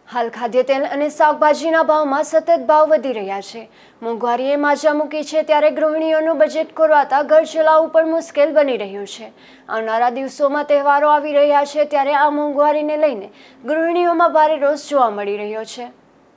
હાલ ખાદ્ય તેલ અને શાકભાજીના ભાવમાં સતત ભાવ વધી રહ્યા છે। મોંઘવારીએ માજા મૂકી છે ત્યારે ગૃહિણીઓનું બજેટ ખોરવાતા ઘર ચલાવવું પણ મુશ્કેલ બની રહ્યું છે। આવનારા દિવસોમાં તહેવારો આવી રહ્યા છે ત્યારે આ મોંઘવારીને લઈને ગૃહિણીઓમાં ભારે રોષ જોવા મળી રહ્યો છે।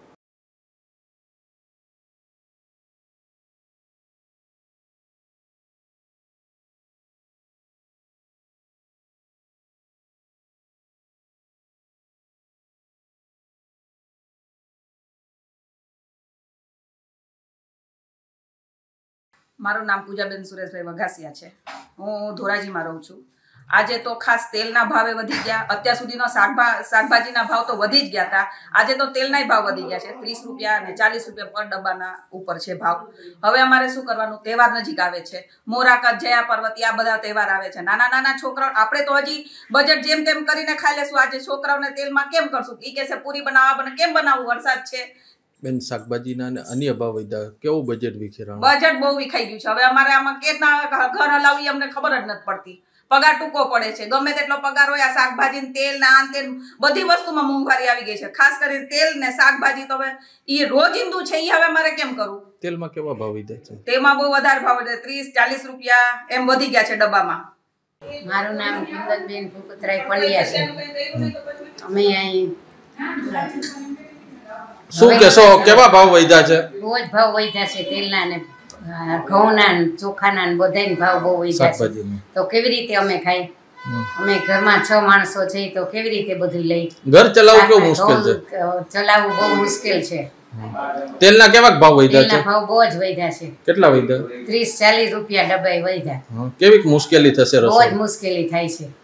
મારું નામ પૂજાબેન સુરેશભાઈ વઘાસિયા છે। હું ધોરાજીમાં રહું છું। આજે તો ખાસ તેલના ભાવે વધી ગયા। અત્યાર સુધીનો શાકભાજીના ભાવ તો વધી જ ગયા હતા। આજે તો તેલના ભાવ વધી ગયા છે। 30 રૂપિયા અને 40 રૂપિયા પર ડબ્બાના ઉપર છે ભાવ। હવે અમારે શું કરવાનું? તહેવાર નજીક આવે છે। મોરાકત, જયા પર્વતી, આ બધા તહેવાર આવે છે। નાના નાના છોકરાઓ, આપણે તો હજી બજેટ જેમ તેમ કરીને ખાઈ લેશું। આજે છોકરાઓને તેલમાં કેમ કરશું? એ કહેશે પૂરી બનાવવા, બને કેમ બનાવવું? વરસાદ છે। બેન, શાકભાજીના અને અન્ય ભાવ વધ્યા, કેવું બજેટ વિખેરાણું? બજેટ બહુ વિખાઈ ગયું છે। હવે અમારે આમાં કેટલા ઘર હલાવી અમને ખબર જ નથી પડતી। પગાર ટૂંકો પડે છે। ગમે તેટલો પગાર હોય, આ શાકભાજી, તેલ ને આન તેલ બધી વસ્તુમાં મોંઘવારી આવી ગઈ છે। ખાસ કરીને તેલ ને શાકભાજી તો હવે એ રોજિંદુ છે। એ હવે મારે કેમ કરવું? તેલમાં કેવા ભાવ વધ્યા છે? તેમાં બહુ વધારે ભાવ વધે, 30-40 રૂપિયા એમ વધી ગયા છે ડબ્બામાં। મારું નામ કુંદનબેન ભૂપતરાય પંડ્યા છે। અમે અહીં શું કેશો, કેવા ભાવ વધ્યા છે? બહુ જ ભાવ વધ્યા છે। તેલના ને ઘઉંના ને ચોખાના ને બધાય ભાવ બહુ વધ્યા છે। તો કેવી રીતે અમે ખાઈ? અમે ઘરમાં 6 માણસો છે, તો કેવી રીતે બધું લઈ? ઘર ચલાવવું કેવું મુશ્કેલ છે? ચલાવવું બહુ મુશ્કેલ છે। તેલના કેવા ભાવ વધ્યા છે? તેલના ભાવ બહુ જ વધ્યા છે। કેટલા વધ્યા? 30-40 રૂપિયા ડબ્બાએ વધ્યા। કેવી મુશ્કેલી થશે? બહુ જ મુશ્કેલી થાય છે।